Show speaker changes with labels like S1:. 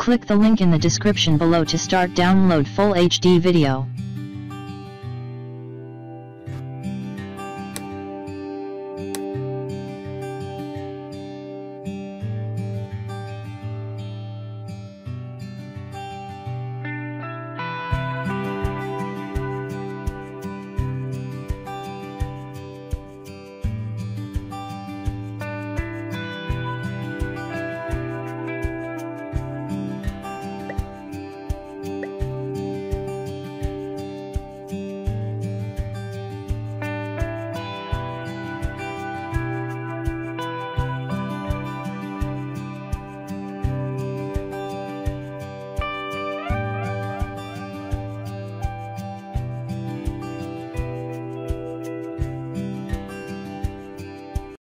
S1: Click the link in the description below to start download full HD video.